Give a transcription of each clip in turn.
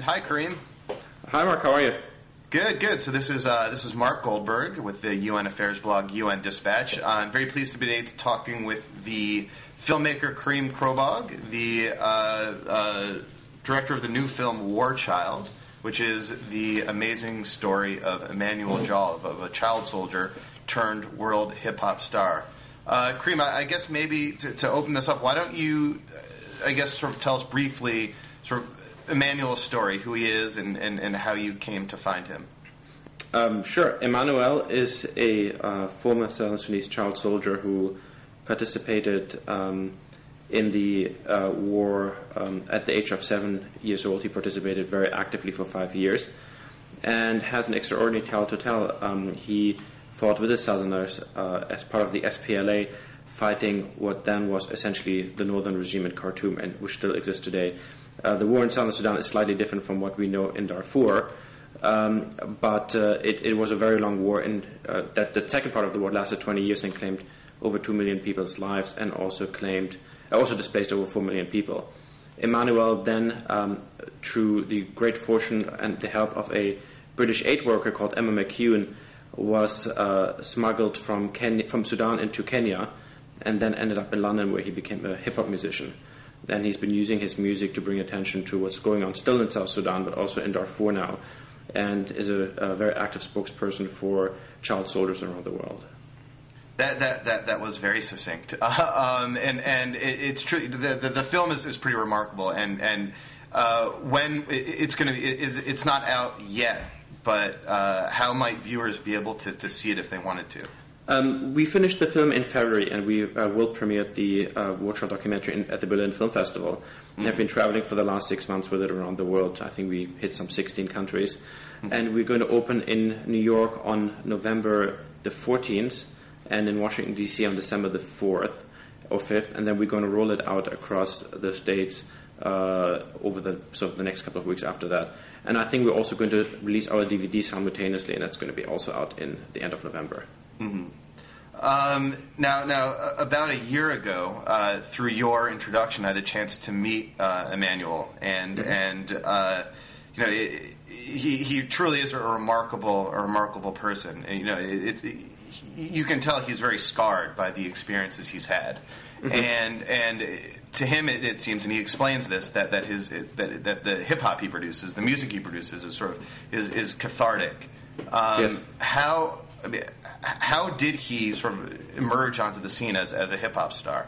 Hi, Karim. Hi, Mark. How are you? Good. So this is Mark Goldberg with the UN Affairs blog UN Dispatch. I'm very pleased to be today talking with the filmmaker Karim Chrobog, the director of the new film War Child, which is the amazing story of Emmanuel Jal, of a child soldier turned world hip hop star. Karim, I guess maybe to open this up, why don't you, sort of tell us briefly, sort of Emmanuel's story, who he is, and how you came to find him. Sure. Emmanuel is a former Southern Sudanese child soldier who participated in the war at the age of 7 years old. He participated very actively for 5 years and has an extraordinary tale to tell. He fought with the Southerners as part of the SPLA, fighting what then was essentially the northern regime in Khartoum, and which still exists today. The war in Southern Sudan is slightly different from what we know in Darfur, but it was a very long war, and that the second part of the war lasted 20 years and claimed over 2 million people's lives, and also displaced over 4 million people. Emmanuel then, through the great fortune and the help of a British aid worker called McCune, was smuggled from Sudan into Kenya, and then ended up in London, where he became a hip-hop musician. And he's been using his music to bring attention to what's going on still in South Sudan, but also in Darfur now, and is a very active spokesperson for child soldiers around the world. That was very succinct, and it's true. The film is pretty remarkable, and when it's going to be, it's not out yet, but how might viewers be able to see it if they wanted to? We finished the film in February, and we will premiere the War Child documentary at the Berlin Film Festival. Mm-hmm. Have been traveling for the last 6 months with it around the world. I think we hit some 16 countries. Mm-hmm. And we're going to open in New York on November the 14th, and in Washington, D.C. on December the 4th or 5th, and then we're going to roll it out across the states over the next couple of weeks after that. And I think we're also going to release our DVD simultaneously, and that's going to be also out in the end of November. Mm-hmm. Now, about a year ago, through your introduction, I had a chance to meet Emmanuel, and he truly is a remarkable person. And, you can tell he's very scarred by the experiences he's had, mm-hmm. and to him it seems, and he explains this, that the hip hop he produces, the music he produces, is cathartic. Yes. How did he sort of emerge onto the scene as a hip hop star?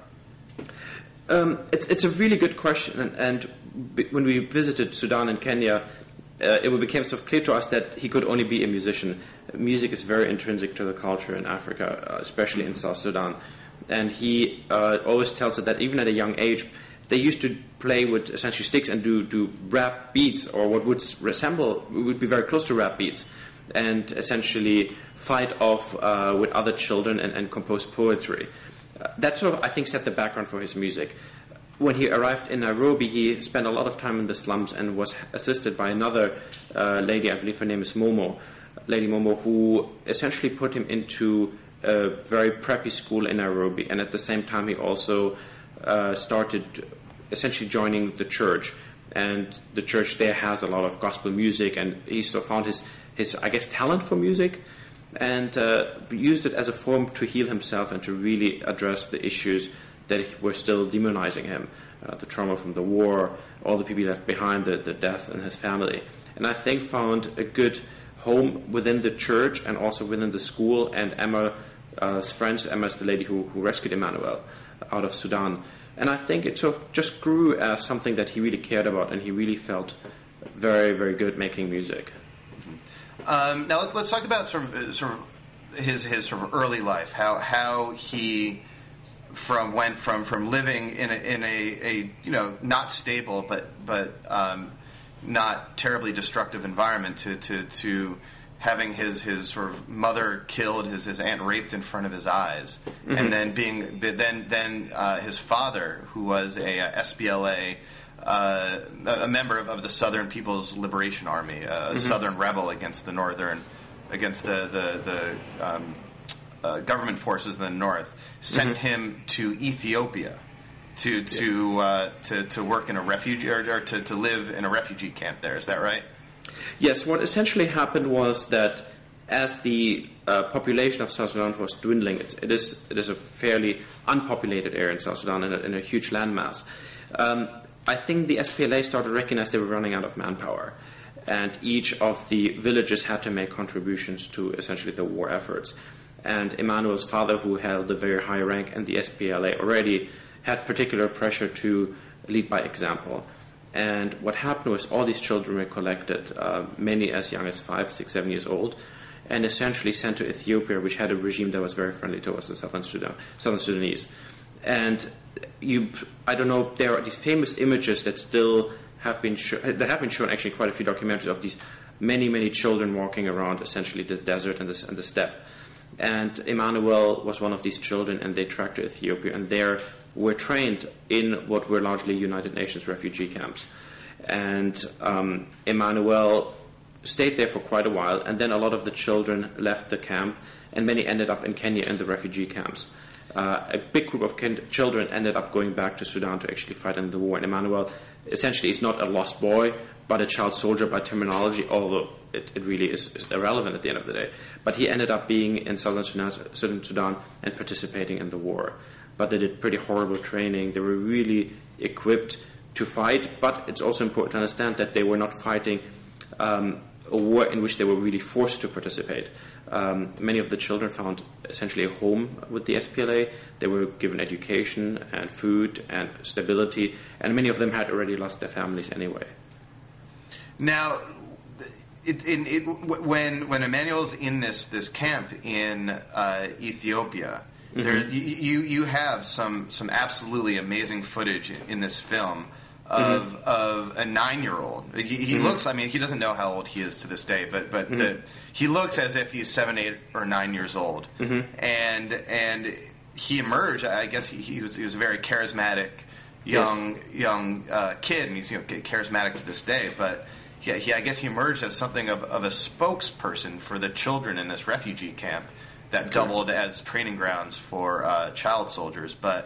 It's a really good question, and when we visited Sudan and Kenya, it became sort of clear to us that he could only be a musician. Music is very intrinsic to the culture in Africa, especially in South Sudan, and he always tells us that even at a young age, they used to play with essentially sticks and do rap beats, or what would be very close to rap beats, and essentially fight off with other children and compose poetry. That sort of, I think, set the background for his music. When he arrived in Nairobi, he spent a lot of time in the slums and was assisted by another lady, I believe her name is Lady Momo, who essentially put him into a very preppy school in Nairobi. And at the same time, he also started essentially joining the church. And the church there has a lot of gospel music, and he sort of found his talent for music, and used it as a form to heal himself and to really address the issues that were still demonizing him, the trauma from the war, all the people he left behind, the death in his family. And I think found a good home within the church and also within the school, and Emma's friends. Emma's the lady who rescued Emmanuel out of Sudan. And I think it sort of just grew as something that he really cared about, and he really felt very, very good making music. Now let's talk about sort of his sort of early life. How he went from living in a not stable but not terribly destructive environment to having his sort of mother killed, his aunt raped in front of his eyes, mm-hmm. and then his father, who was a SPLA. A member of the Southern People's Liberation Army, a mm-hmm. Southern rebel against the government forces in the north, sent mm-hmm. him to Ethiopia to work in a refugee or to live in a refugee camp there. Is that right? Yes. What essentially happened was that as the population of South Sudan was dwindling, it is a fairly unpopulated area in South Sudan in a huge landmass. I think the SPLA started to recognize they were running out of manpower, and each of the villages had to make contributions to essentially the war efforts. And Emmanuel's father, who held a very high rank in the SPLA already, had particular pressure to lead by example. And what happened was all these children were collected, many as young as 5, 6, 7 years old, and essentially sent to Ethiopia, which had a regime that was very friendly towards the Southern Sudanese. And I don't know, there are these famous images that still have been shown, actually quite a few documentaries of these many children walking around essentially the desert and the steppe. And Emmanuel was one of these children, and they tracked to Ethiopia, and there were trained in what were largely United Nations refugee camps. And Emmanuel stayed there for quite a while, and then a lot of the children left the camp, and many ended up in Kenya in the refugee camps. A big group of children ended up going back to Sudan to actually fight in the war. And Emmanuel essentially is not a lost boy, but a child soldier by terminology, although it really is irrelevant at the end of the day. But he ended up being in southern Sudan and participating in the war. But they did pretty horrible training. They were really equipped to fight, but it's also important to understand that they were not fighting a war in which they were really forced to participate. Many of the children found essentially a home with the SPLA. They were given education and food and stability, and many of them had already lost their families anyway. Now, when Emmanuel's in this camp in Ethiopia, there you have some absolutely amazing footage in this film of a 9-year-old. He looks. I mean, he doesn't know how old he is to this day, but he looks as if he's 7, 8, or 9 years old. And he emerged. I guess he was a very charismatic young kid, and he's charismatic to this day. But I guess he emerged as something of a spokesperson for the children in this refugee camp that doubled as training grounds for child soldiers. But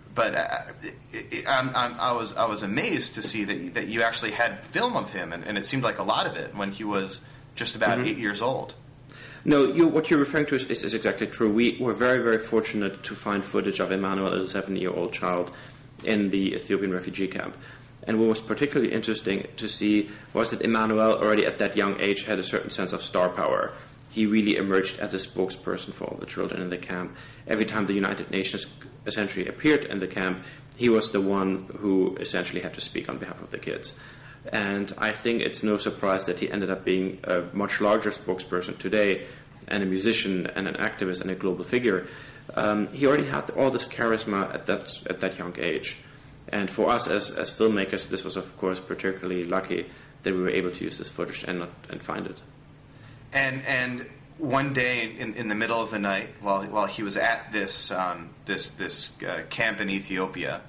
I was amazed to see that you actually had film of him, and it seemed like a lot of it when he was just about 8 years old. No, what you're referring to is exactly true. We were very, very fortunate to find footage of Emmanuel as a 7-year-old child in the Ethiopian refugee camp. And what was particularly interesting to see was that Emmanuel already at that young age had a certain sense of star power. He really emerged as a spokesperson for all the children in the camp. Every time the United Nations essentially appeared in the camp, he was the one who essentially had to speak on behalf of the kids. And I think it's no surprise that he ended up being a much larger spokesperson today, and a musician and an activist and a global figure. He already had all this charisma at that young age. And for us as filmmakers, this was of course particularly lucky that we were able to use this footage and find it. And one day in the middle of the night, while he was at this camp in Ethiopia,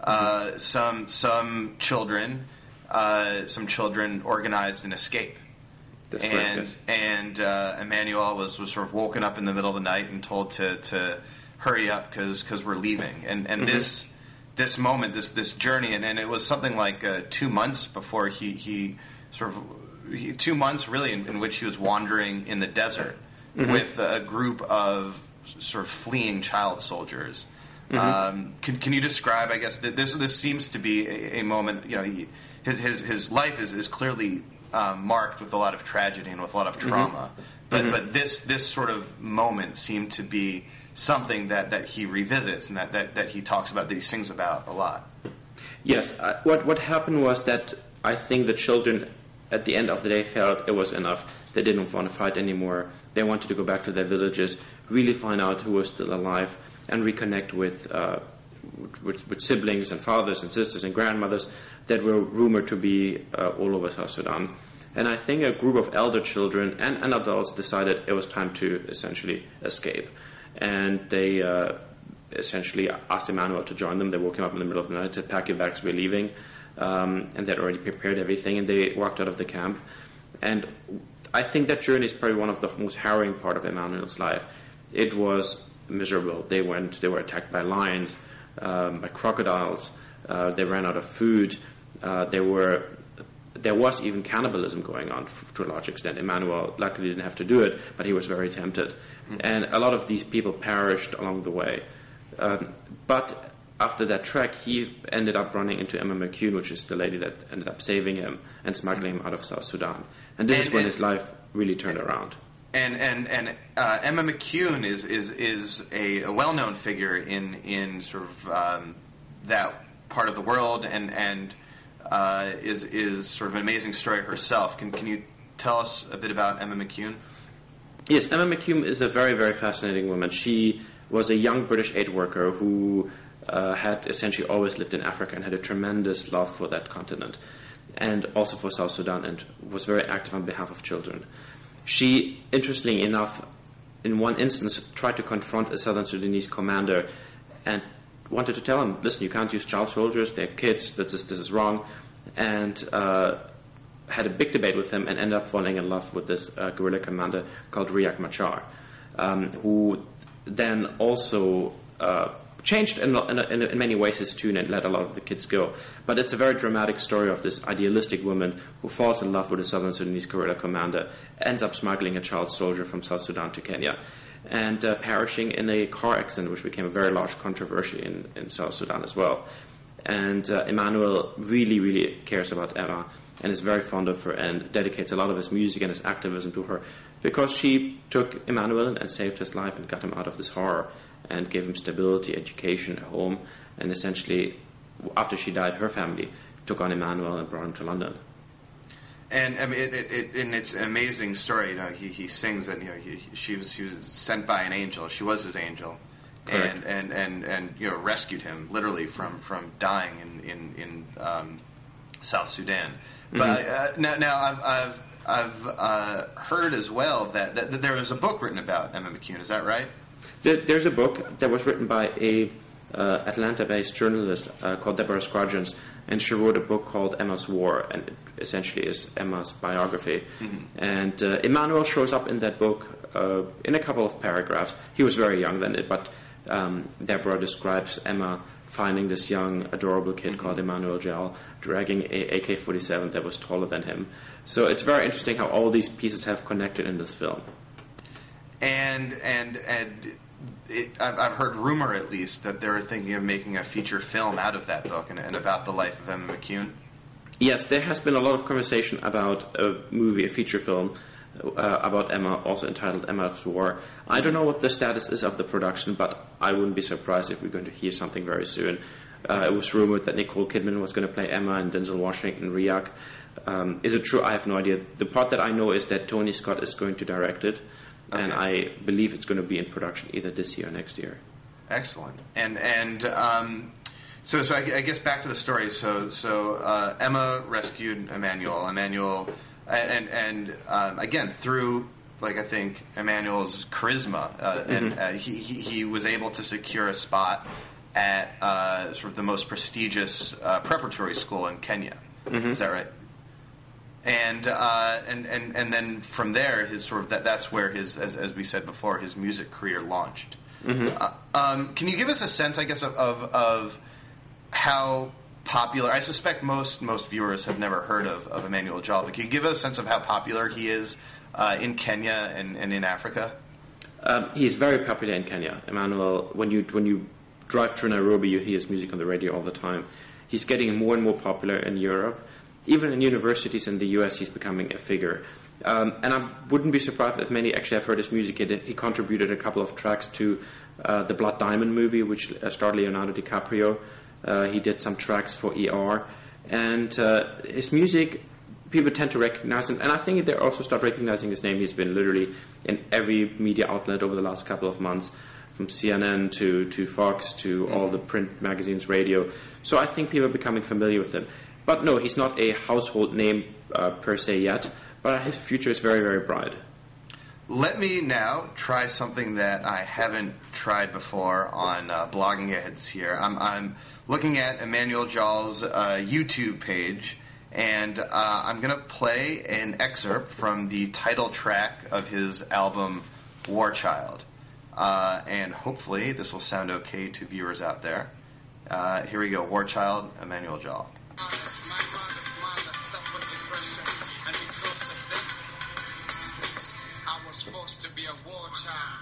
some children organized an escape. And Emmanuel was sort of woken up in the middle of the night and told to hurry up because we're leaving. And this moment, this journey, and it was something like 2 months before he 2 months really in which he was wandering in the desert with a group of sort of fleeing child soldiers. Can you describe? I guess that this seems to be a moment. His life is clearly marked with a lot of tragedy and with a lot of trauma. But this sort of moment seemed to be something that he revisits and that he talks about, that he sings about a lot. Yes. What happened was that I think the children at the end of the day felt it was enough. They didn't want to fight anymore. They wanted to go back to their villages, really find out who was still alive, and reconnect with siblings and fathers and sisters and grandmothers that were rumored to be all over South Sudan. And I think a group of elder children and adults decided it was time to essentially escape. And they essentially asked Emmanuel to join them. They woke him up in the middle of the night, said, "Pack your bags, we're leaving." And they'd already prepared everything, and they walked out of the camp. And I think that journey is probably one of the most harrowing part of Emmanuel's life. It was miserable. They were attacked by lions. by crocodiles. They ran out of food. There was even cannibalism going on to a large extent. Emmanuel luckily didn't have to do it, but he was very tempted. And a lot of these people perished along the way. But after that trek, he ended up running into Emma McCune, which is the lady that ended up saving him and smuggling him out of South Sudan. And this is when his life really turned around. And Emma McCune is a well-known figure in sort of that part of the world, and is sort of an amazing story herself. Can you tell us a bit about Emma McCune? Yes, Emma McCune is a very, very fascinating woman. She was a young British aid worker who had essentially always lived in Africa and had a tremendous love for that continent and also for South Sudan, and was very active on behalf of children. She, interestingly enough, in one instance tried to confront a Southern Sudanese commander and wanted to tell him, listen, you can't use child soldiers, they're kids, this is wrong, and had a big debate with him and ended up falling in love with this guerrilla commander called Riek Machar, who then also changed in many ways his tune and let a lot of the kids go. But it's a very dramatic story of this idealistic woman who falls in love with a Southern Sudanese guerrilla commander, ends up smuggling a child soldier from South Sudan to Kenya, and perishing in a car accident, which became a very large controversy in South Sudan as well. And Emmanuel really, really cares about Emma and is very fond of her and dedicates a lot of his music and his activism to her, because she took Emmanuel and saved his life and got him out of this horror and gave him stability, education, a home, and essentially, after she died, her family took on Emmanuel and brought him to London. And I mean, it's an amazing story. You know, he sings that she was sent by an angel. She was his angel, correct, and rescued him literally from dying in South Sudan. Mm-hmm. But now I've heard as well that there was a book written about Emma McCune. Is that right? There's a book that was written by a Atlanta-based journalist called Deborah Scrodgens, and she wrote a book called Emma's War, and it essentially is Emma's biography. Mm-hmm. And Emmanuel shows up in that book in a couple of paragraphs. He was very young then, but Deborah describes Emma finding this young, adorable kid called Emmanuel Jal, dragging a AK-47 that was taller than him. So it's very interesting how all these pieces have connected in this film. And I've heard rumor, at least, that they're thinking of making a feature film out of that book and about the life of Emma McCune. Yes, there has been a lot of conversation about a movie, a feature film about Emma, also entitled Emma's War. I don't know what the status is of the production, but I wouldn't be surprised if we're going to hear something very soon. It was rumored that Nicole Kidman was going to play Emma and Denzel Washington, Riek. Is it true? I have no idea. The part that I know is that Tony Scott is going to direct it. Okay. And I believe it's going to be in production either this year or next year. Excellent. So I guess back to the story. So Emma rescued Emmanuel. And again, through, I think, Emmanuel's charisma, and he was able to secure a spot at sort of the most prestigious preparatory school in Kenya. Mm-hmm. Is that right? And then from there, his sort of that's where his, as we said before, his music career launched. Mm-hmm. Can you give us a sense, I guess, of how popular? I suspect most viewers have never heard of Emmanuel Jal, but can you give us a sense of how popular he is in Kenya and in Africa? He's very popular in Kenya. Emmanuel, when you drive through Nairobi, you hear his music on the radio all the time. He's getting more and more popular in Europe. Even in universities in the US, he's becoming a figure. And I wouldn't be surprised if many actually have heard his music. He contributed a couple of tracks to the Blood Diamond movie, which starred Leonardo DiCaprio. He did some tracks for ER. And his music, people tend to recognize him. And I think they also start recognizing his name. He's been literally in every media outlet over the last couple of months, from CNN to Fox to all the print magazines, radio. So I think people are becoming familiar with him. But no, he's not a household name per se yet, but his future is very, very bright. Let me now try something that I haven't tried before on Blogging Heads here. I'm looking at Emmanuel Jal's YouTube page, and I'm going to play an excerpt from the title track of his album, War Child. And hopefully this will sound okay to viewers out there. Here we go, War Child, Emmanuel Jal. Forced to be a war child.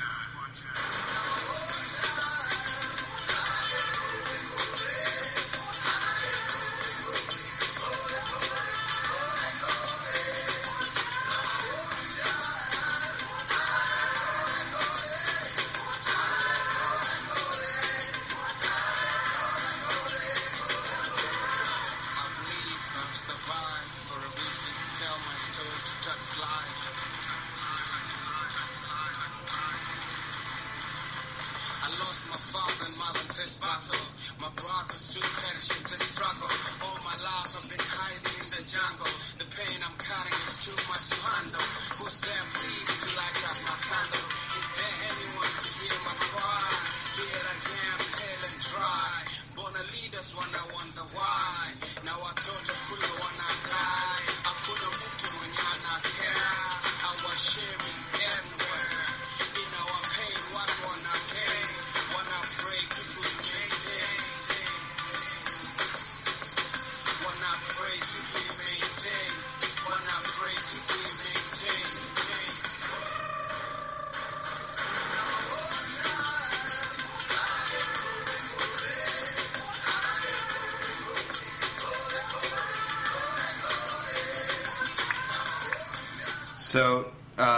So,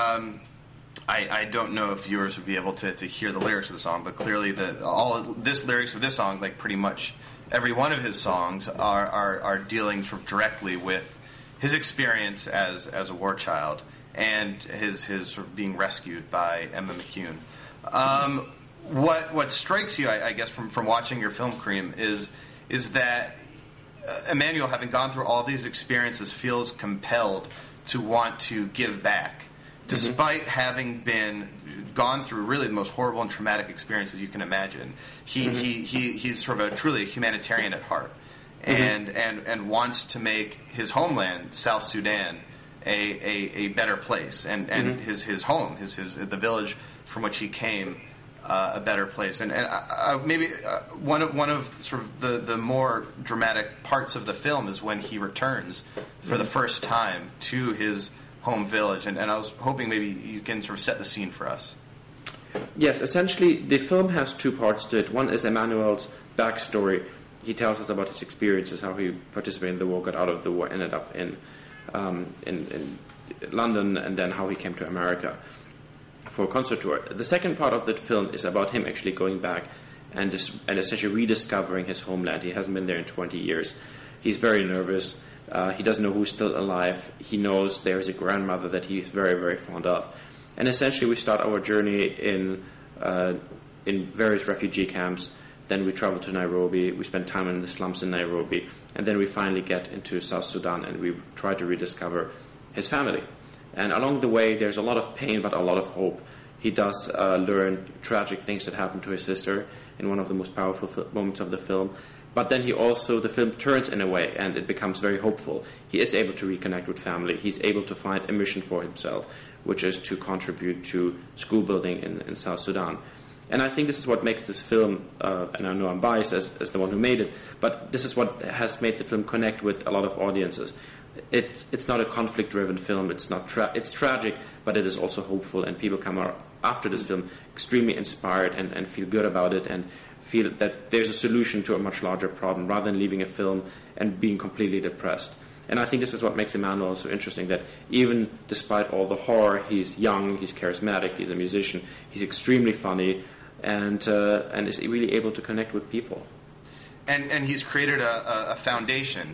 I don't know if viewers would be able to hear the lyrics of the song, but clearly lyrics of this song, like pretty much every one of his songs, are dealing sort of directly with his experience as a war child and his sort of being rescued by Emma McCune. What strikes you, I guess, from watching your film, Karim, is that Emmanuel, having gone through all these experiences, feels compelled to want to give back, despite having gone through really the most horrible and traumatic experiences you can imagine. He's sort of truly a humanitarian at heart, and wants to make his homeland, South Sudan, a better place, and his home, the village from which he came, a better place. And maybe one of sort of the more dramatic parts of the film is when he returns for the first time to his home village. And I was hoping maybe you can sort of set the scene for us. Yes, essentially the film has two parts to it. One is Emmanuel's backstory. He tells us about his experiences, how he participated in the war, got out of the war, ended up in London, and then how he came to America for a concert tour. The second part of the film is about him actually going back and essentially rediscovering his homeland. He hasn't been there in 20 years. He's very nervous. He doesn't know who's still alive. He knows there is a grandmother that he is very, very fond of. And essentially we start our journey in various refugee camps. Then we travel to Nairobi. We spend time in the slums in Nairobi. And then we finally get into South Sudan and we try to rediscover his family. And along the way, there's a lot of pain, but a lot of hope. He does learn tragic things that happened to his sister in one of the most powerful moments of the film. But then the film turns in a way, and it becomes very hopeful. He is able to reconnect with family. He's able to find a mission for himself, which is to contribute to school building in South Sudan. And I think this is what makes this film, and I know I'm biased as the one who made it, but this is what has made the film connect with a lot of audiences. It's not a conflict-driven film. It's tragic, but it is also hopeful, and people come out after this film extremely inspired and feel good about it and feel that there's a solution to a much larger problem rather than leaving a film and being completely depressed. And I think this is what makes Emmanuel so interesting, that even despite all the horror, he's young, he's charismatic, he's a musician, he's extremely funny, and is really able to connect with people. And he's created a foundation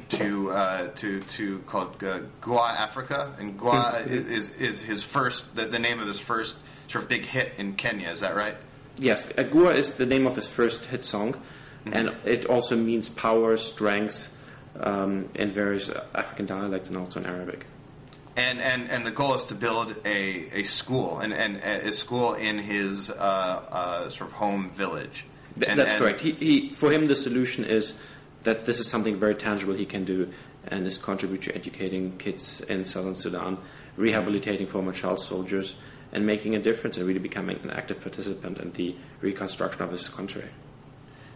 called Gua Africa, and Gua is his first, the name of his first sort of big hit in Kenya. Is that right? Yes, Gua is the name of his first hit song, and it also means power, strength, in various African dialects and also in Arabic. And the goal is to build a school, and a school in his sort of home village. That's correct. He for him the solution is that this is something very tangible he can do, and is contribute to educating kids in southern Sudan, rehabilitating former child soldiers, and making a difference and really becoming an active participant in the reconstruction of this country.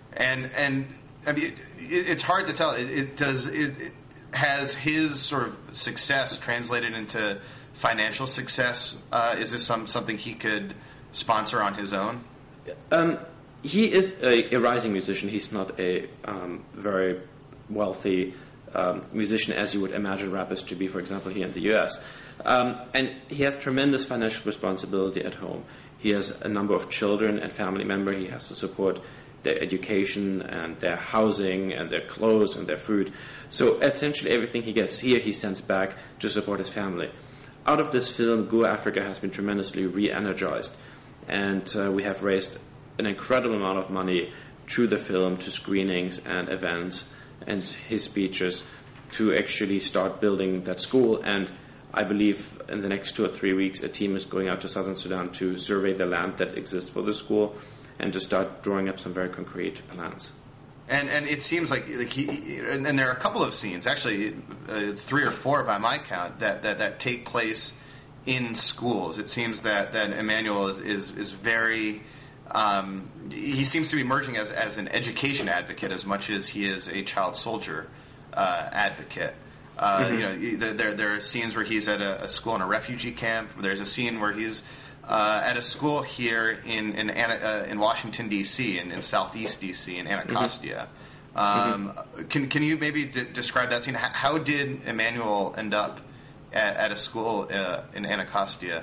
And I mean, it's hard to tell. Has his sort of success translated into financial success? Is this something he could sponsor on his own? He is a rising musician. He's not a very wealthy musician as you would imagine rappers to be, for example, here in the U.S. And he has tremendous financial responsibility at home. He has a number of children and family members. He has to support their education and their housing and their clothes and their food. So essentially everything he gets here, he sends back to support his family. Out of this film, Gua Africa has been tremendously re-energized. And we have raised an incredible amount of money through the film to screenings and events and his speeches to actually start building that school. And I believe in the next 2 or 3 weeks, a team is going out to southern Sudan to survey the land that exists for the school and to start drawing up some very concrete plans. And it seems like he, and there are a couple of scenes, actually 3 or 4 by my count, that take place in schools. It seems that Emmanuel is very, he seems to be emerging as an education advocate as much as he is a child soldier advocate. You know, there are scenes where he's at a school in a refugee camp. There's a scene where he's at a school here in Washington D.C. in Southeast D.C. in Anacostia. Can you maybe describe that scene? How did Emmanuel end up at a school in Anacostia?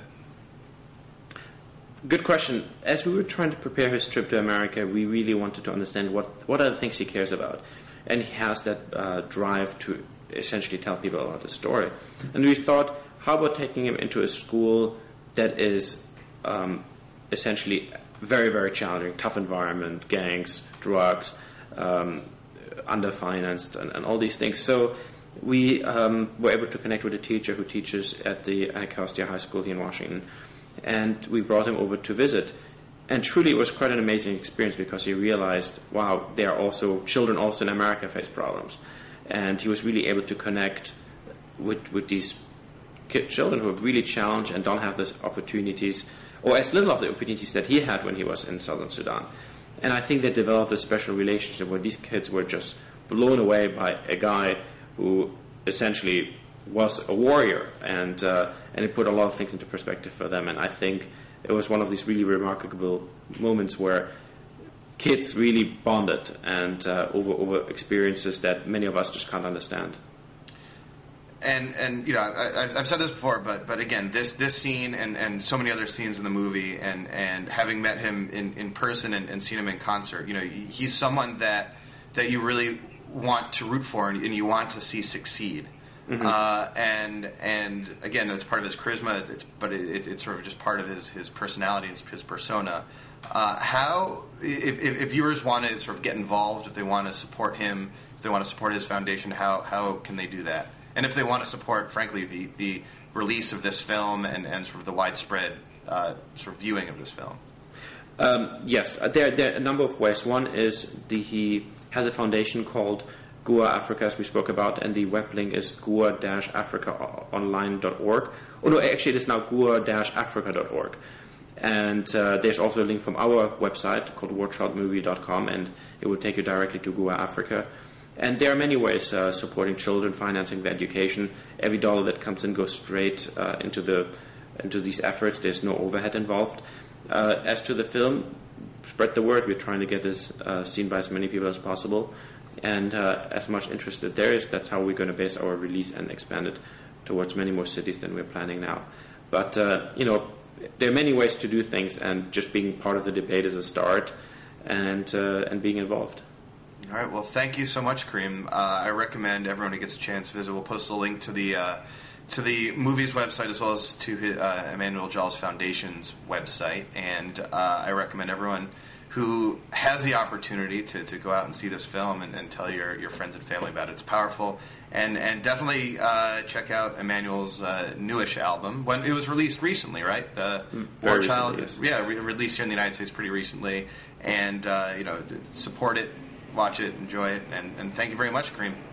Good question. As we were trying to prepare his trip to America, we really wanted to understand what are the things he cares about, and he has that drive to essentially tell people about his story. And we thought, how about taking him into a school that is essentially very, very challenging, tough environment, gangs, drugs, underfinanced, and all these things. So we were able to connect with a teacher who teaches at the Anacostia High School here in Washington, and we brought him over to visit. And truly it was quite an amazing experience because he realized, wow, there are also children also in America face problems. And he was really able to connect with these children who are really challenged and don't have the opportunities, or as little of the opportunities that he had when he was in southern Sudan. And I think they developed a special relationship where these kids were just blown away by a guy who essentially was a warrior, and it put a lot of things into perspective for them. And I think it was one of these really remarkable moments where kids really bonded and over experiences that many of us just can't understand. And you know, I've said this before, but again, this scene and so many other scenes in the movie, and having met him in person and seen him in concert, you know, he's someone that you really want to root for and you want to see succeed. And again, that's part of his charisma, it's sort of just part of his personality, his persona. How, if viewers want to sort of get involved, if they want to support him, if they want to support his foundation, how can they do that? And if they want to support, frankly, the release of this film and sort of the widespread sort of viewing of this film? Yes, there are a number of ways. One is he has a foundation called Gua Africa, as we spoke about, and the web link is gua-africaonline.org. Oh no, actually it is now gua-africa.org. And there's also a link from our website called warchildmovie.com, and it will take you directly to Gua Africa. And there are many ways supporting children, financing their education. Every dollar that comes in goes straight into these efforts. There's no overhead involved. As to the film, spread the word. We're trying to get this seen by as many people as possible. And as much interest that there is, that's how we're going to base our release and expand it towards many more cities than we're planning now. But, you know, there are many ways to do things, and just being part of the debate is a start, and being involved. All right. Well, thank you so much, Karim. I recommend everyone who gets a chance to visit. We'll post a link to the movie's website as well as to Emmanuel Jal's Foundation's website. And I recommend everyone who has the opportunity to go out and see this film and tell your friends and family about it. It's powerful. And definitely check out Emmanuel's newish album. When it was released recently, right? The War Child, yes. Yeah, released here in the United States pretty recently. And you know, support it. Watch it, enjoy it, and thank you very much, Karim.